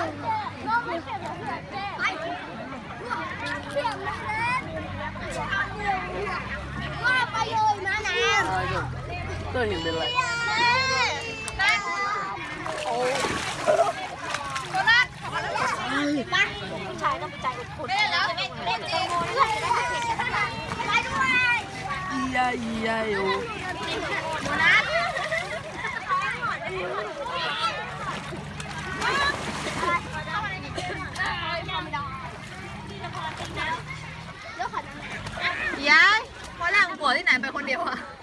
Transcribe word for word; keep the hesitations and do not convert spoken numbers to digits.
ว่าไปเลยนะน้ำเต้ยเห็นเป็นไรโอ้ผู้ชายต้องใจอดทนเล่นแล้วเล่นจริงอียาอียาโอ้นะยายพอแรกผัวที่ไหนไปคนเดียวอะ